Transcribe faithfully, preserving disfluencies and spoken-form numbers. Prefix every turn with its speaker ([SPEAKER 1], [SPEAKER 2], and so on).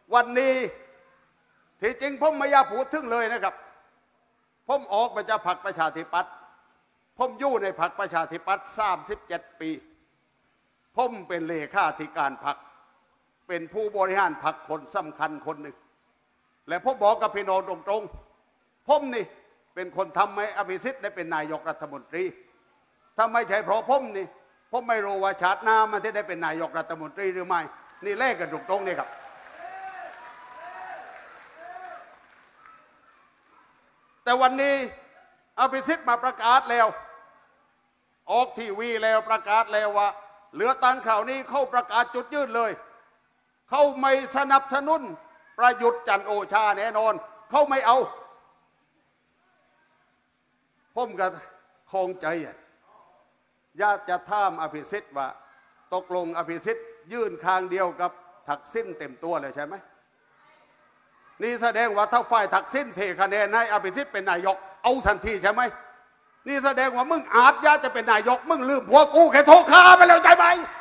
[SPEAKER 1] วันนี้ที่จริงผมไม่อยากพูดถึงเลยนะครับผมออกมาจากพรรคประชาธิปัตย์ผมอยู่ในพรรคประชาธิปัตย์สามสิบเจ็ดปีผมเป็นเลขาธิการพรรคเป็นผู้บริหารพรรคคนสำคัญคนหนึ่งและผมบอกกับพี่น้องตรงๆผมนี่เป็นคนทำให้อภิสิทธิ์ได้เป็นนายกรัฐมนตรีถ้าไม่ใช่เพราะผมนี่ผมไม่รู้ว่าชาติหน้ามันจะได้เป็นนายกรัฐมนตรีหรือไม่นี่แลกกันตรงๆนี่ครับแต่วันนี้อภิสิทธิ์มาประกาศแล้วออกทีวีแล้วประกาศแล้วว่าเหลือตั้งข่าวนี้เขาประกาศจุดยืนเลยเขาไม่สนับสนุนประยุทธ์จันทร์โอชาแน่นอนเขาไม่เอาผมก็คงใจอยากจะถามอภิสิทธิ์ว่าตกลงอภิสิทธิ์ยื่นข้างเดียวกับทักษิณเต็มตัวเลยใช่ไหมนี่แสดงว่าถ้าฝ่ายทักษิณเทคะแนนให้อภิสิทธิ์เป็นนายกเอาทันทีใช่ไหมนี่แสดงว่ามึงอาจอยากจะเป็นนายกมึงลืมพวกกูแค่โทรคาไปแล้วใช่ไหม